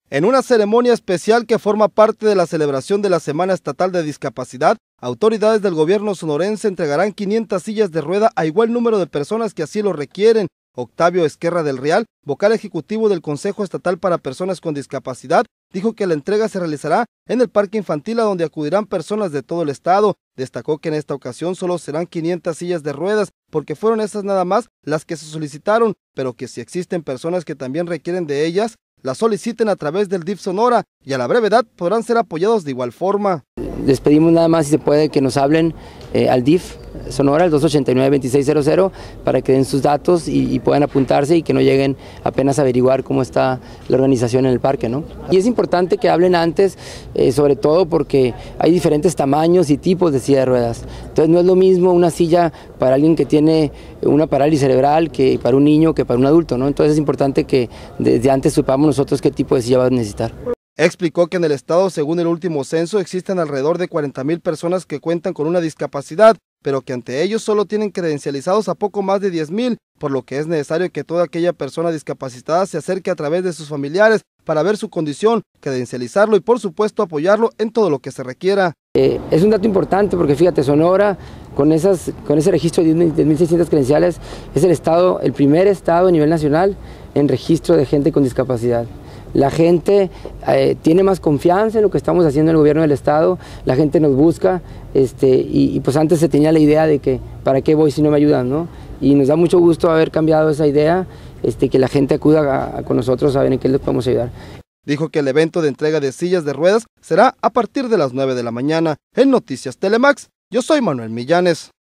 En una ceremonia especial que forma parte de la celebración de la Semana Estatal de Discapacidad, autoridades del gobierno sonorense entregarán 500 sillas de rueda a igual número de personas que así lo requieren. Octavio Esquerra del Real, vocal ejecutivo del Consejo Estatal para Personas con Discapacidad, dijo que la entrega se realizará en el parque infantil a donde acudirán personas de todo el estado. Destacó que en esta ocasión solo serán 500 sillas de ruedas, porque fueron esas nada más las que se solicitaron, pero que si existen personas que también requieren de ellas, las soliciten a través del DIF Sonora y a la brevedad podrán ser apoyados de igual forma. Les pedimos nada más, si se puede, que nos hablen al DIF Sonora, al 289-2600, para que den sus datos y puedan apuntarse y que no lleguen apenas a averiguar cómo está la organización en el parque, ¿no? Y es importante que hablen antes, sobre todo porque hay diferentes tamaños y tipos de silla de ruedas. Entonces no es lo mismo una silla para alguien que tiene una parálisis cerebral que para un niño que para un adulto, ¿no? Entonces es importante que desde antes sepamos nosotros qué tipo de silla va a necesitar. Explicó que en el estado, según el último censo, existen alrededor de 40,000 personas que cuentan con una discapacidad, pero que ante ellos solo tienen credencializados a poco más de 10,000, por lo que es necesario que toda aquella persona discapacitada se acerque a través de sus familiares para ver su condición, credencializarlo y por supuesto apoyarlo en todo lo que se requiera. Es un dato importante porque fíjate, Sonora con ese registro de 10.600 credenciales es el primer estado a nivel nacional en registro de gente con discapacidad. La gente tiene más confianza en lo que estamos haciendo en el gobierno del estado, la gente nos busca y pues antes se tenía la idea de que ¿para qué voy si no me ayudan?, ¿no? Y nos da mucho gusto haber cambiado esa idea, que la gente acuda con nosotros a ver en qué les podemos ayudar. Dijo que el evento de entrega de sillas de ruedas será a partir de las 9 de la mañana. En Noticias Telemax, yo soy Manuel Millanes.